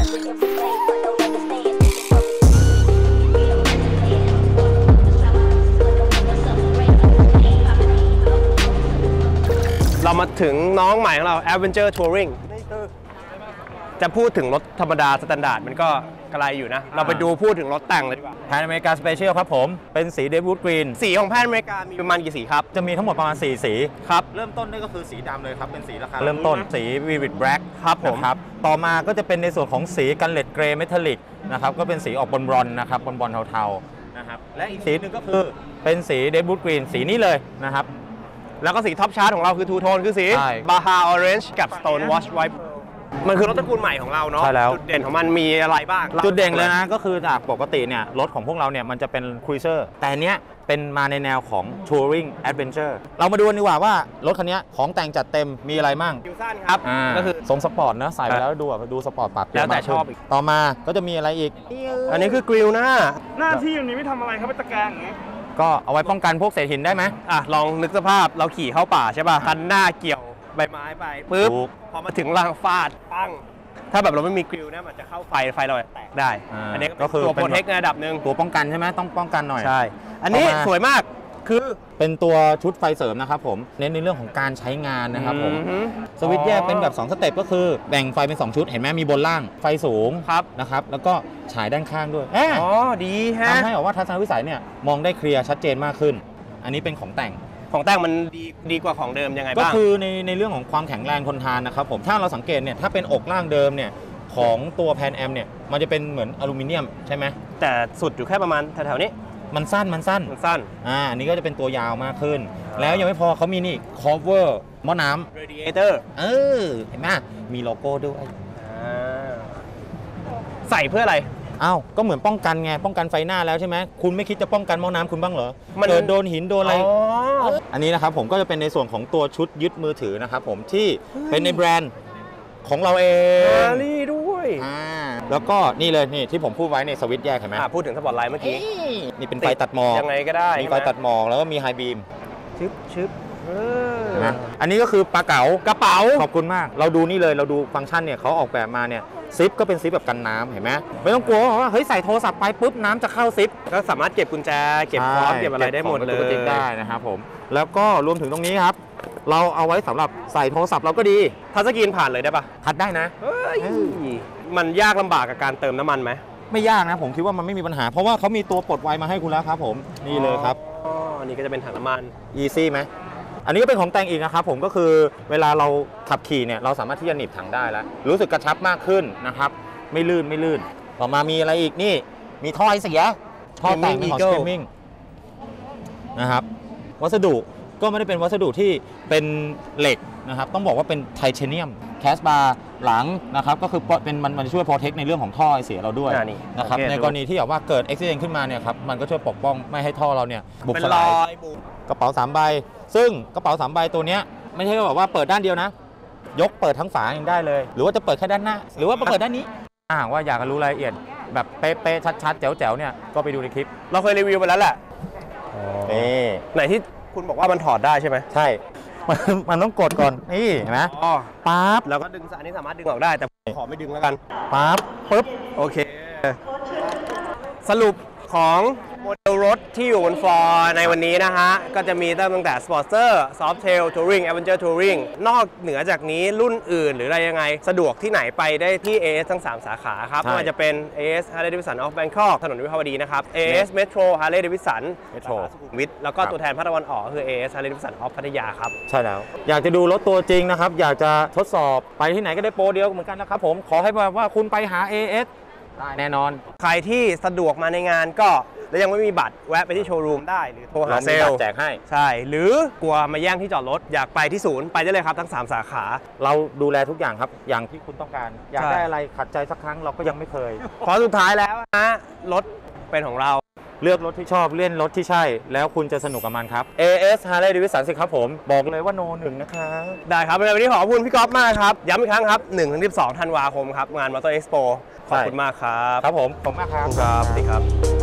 เรามาถึงน้องใหม่ของเรา Adventure Touring จะพูดถึงรถธรรมดาสแตนดาร์ดมันก็ไกลอยู่นะ เราไปดูพูดถึงรถแต่งเลยดีกว่าแพนอเมริกาสเปเชียลครับผมเป็นสีเดวูดกรีนสีของแพนอเมริกามีประมาณกี่สีครับจะมีทั้งหมดประมาณ4สีครับเริ่มต้นนี่ก็คือสีดำเลยครับเป็นสีราคาเริ่มต้นสี Vivid Black ครับผมครับต่อมาก็จะเป็นในส่วนของสีกันเลดเกรย์เมทัลลิกนะครับก็เป็นสีออกบอลนะครับบอลเทาๆนะครับและอีกสีหนึ่งก็คือเป็นสีเดวูดกรีนสีนี้เลยนะครับแล้วก็สีท็อปชาร์ตของเราคือทูโทนคือสี Baja Orange กับ Stone Wash White มันคือรถตระกูลใหม่ของเราเนาะจุดเด่นของมันมีอะไรบ้างจุดเด่นเลยนะก็คือจากปกติเนี่ยรถของพวกเราเนี่ยมันจะเป็นครูเซอร์แต่เนี้ยเป็นมาในแนวของ Touring Adventure เรามาดูกันดีกว่าว่ารถคันนี้ของแต่งจัดเต็มมีอะไรมั่งคิวสั้นครับก็คือทรงสปอร์ตนะใส่ไปแล้วดูสปอร์ตปรับแล้วแต่ชอบต่อมาก็จะมีอะไรอีกอันนี้คือกริลหน้าที่อย่างนี้ไม่ทำอะไรครับเป็นตะแกรงอย่างนี้ก็เอาไว้ป้องกันพวกเศษหินได้ไหมลองนึกสภาพเราขี่เข้าป่าใช่ป่ะคันหน้าเกี่ยวใบไม้ไปปุ๊บพอมาถึงรางฟาดปั้งถ้าแบบเราไม่มีกริลเนี่ยมันจะเข้าไฟเราแตกได้อันนี้ก็คือตัวโปรเทคในระดับหนึ่งตัวป้องกันใช่ไหมต้องป้องกันหน่อยใช่อันนี้สวยมากคือเป็นตัวชุดไฟเสริมนะครับผมเน้นในเรื่องของการใช้งานนะครับผมสวิตช์แยกเป็นแบบ2สเต็ปก็คือแบ่งไฟเป็น2ชุดเห็นไหมมีบนล่างไฟสูงนะครับแล้วก็ฉายด้านข้างด้วยอ๋อดีฮะทำให้บอกว่าทัศนวิสัยเนี่ยมองได้เคลียร์ชัดเจนมากขึ้นอันนี้เป็นของแต่งมันดีกว่าของเดิมยังไงบ้างก็คือในเรื่องของความแข็งแรงทนทานนะครับผมถ้าเราสังเกตเนี่ยถ้าเป็นอกล่างเดิมเนี่ยของตัวแพนแอมเนี่ยมันจะเป็นเหมือนอลูมิเนียมใช่ไหมแต่สุดอยู่แค่ประมาณแถวๆนี้มันสั้นอันนี้ก็จะเป็นตัวยาวมากขึ้นแล้วยังไม่พอเขามีนี่ cover หม้อน้ำ radiator เห็นไหมมีโลโก้ด้วยใส่เพื่ออะไรก็เหมือนป้องกันไงป้องกันไฟหน้าแล้วใช่ไหมคุณไม่คิดจะป้องกันหม้อน้ำคุณบ้างเหรอเกิดโดนหินโดนอะไรอันนี้นะครับผมก็จะเป็นในส่วนของตัวชุดยึดมือถือนะครับผมที่เป็นในแบรนด์ของเราเองนี่ด้วยแล้วก็นี่เลยนี่ที่ผมพูดไว้ในสวิตช์แยกเห็นไหมพูดถึงสปอตไลท์เมื่อกี้นี่เป็นไฟตัดหมอกยังไงก็ได้มีไฟตัดหมอกแล้วก็มีไฮบีมชึบนะอันนี้ก็คือปลาเก๋ากระเป๋าขอบคุณมากเราดูนี่เลยเราดูฟังก์ชันเนี่ยเขาออกแบบมาเนี่ยซิปก็เป็นซิปแบบกันน้ำเห็นไหมไม่ต้องกลัวว่าเฮ้ยใส่โทรศัพท์ไปปุ๊บน้ำจะเข้าซิปก็สามารถเก็บกุญแจเก็บพร้อมเก็บอะไรได้หมดเลยได้นะครับผมแล้วก็รวมถึงตรงนี้ครับเราเอาไว้สำหรับใส่โทรศัพท์เราก็ดีทัชสกรีนผ่านเลยได้ปะทัดได้นะมันยากลำบากกับการเติมน้ำมันไหมไม่ยากนะผมคิดว่ามันไม่มีปัญหาเพราะว่าเขามีตัวปลดไวมาให้คุณแล้วครับผมนี่เลยครับอันนี้ก็จะเป็นถังน้ำมัน easy ไหมอันนี้ก็เป็นของแต่งอีกนะครับผมก็คือเวลาเราขับขี่เนี่ยเราสามารถที่จะหนีบถังได้แล้วรู้สึกกระชับมากขึ้นนะครับไม่ลื่นต่อมามีอะไรอีกนี่มีท่อไอเสียท่อแต่งของ Screaming นะครับวัสดุก็ไม่ได้เป็นวัสดุที่เป็นเหล็กนะครับต้องบอกว่าเป็นไทเทเนียมแคสบาร์หลังนะครับก็คือเป็นมันช่วยโปรเทคในเรื่องของท่อไอเสียเราด้วยนะครับในกรณีที่แบบว่าเกิดอุบิเหตุขึ้นมาเนี่ยครับมันก็ช่วยปกป้องไม่ให้ท่อเราเนี่ยบุบสลายกระเป๋า3ใบซึ่งกระเป๋า3ใบตัวนี้ไม่ใช่แบบว่าเปิดด้านเดียวนะยกเปิดทั้งฝายังได้เลยหรือว่าจะเปิดแค่ด้านหน้าหรือว่าเปิดด้านนี้ว่าอยากรู้รายละเอียดแบบเป๊ะๆชัดๆแจ๋วๆเนี่ยก็ไปดูในคลิปเราเคยรีวิวไปแล้วแหละไหนที่คุณบอกว่ามันถอดได้ใช่ไหมใช่มันต้องกดก่อนนี่เห็นไหมปั๊บแล้วก็ดึงอันนี้สามารถดึงออกได้แต่ขอไม่ดึงแล้วกันปั๊บปึ๊บโอเคสรุปของโมเดลรถที่อยู่บนฟลอร์ในวันนี้นะฮะก็จะมีตั้งแต่ Sportster Softail Touring Adventure Touring นอกเหนือจากนี้รุ่นอื่นหรืออะไรยังไงสะดวกที่ไหนไปได้ที่ AS ทั้ง3สาขาครับไม่ว่าจะเป็น AS Harley Davidson of Bangkok ถนนวิภาวดีนะครับ AS Metro Harley Davidson สุขุมวิทแล้วก็ตัวแทนภาคตะวันออกคือ AS Harley Davidson of พัทยาครับใช่แล้วอยากจะดูรถตัวจริงนะครับอยากจะทดสอบไปที่ไหนก็ได้โปรเดียวเหมือนกันนะครับผมขอให้ว่าคุณไปหา AS ได้แน่นอนใครที่สะดวกมาในงานก็แล้วยังไม่มีบัตรแวะไปที่โชว์รูมได้หรือโทรหาเซลล์แจกให้ใช่หรือกลัวมาแย่งที่จอดรถอยากไปที่ศูนย์ไปได้เลยครับทั้ง3สาขาเราดูแลทุกอย่างครับอย่างที่คุณต้องการอยากได้อะไรขัดใจสักครั้งเราก็ยังไม่เคยขอสุดท้ายแล้วนะรถเป็นของเราเลือกรถที่ชอบเล่นรถที่ใช่แล้วคุณจะสนุกกับมันครับ AS Harley Davidson สิครับผมบอกเลยว่าโน1นะครับได้ครับวันนี้ขอบคุณพี่ก๊อฟมากครับย้ำอีกครั้งครับ 1-12 ธันวาคมครับงาน Motor Expo ขอบคุณมากครับครับผมขอบคุณมากครับสวัสดีครับ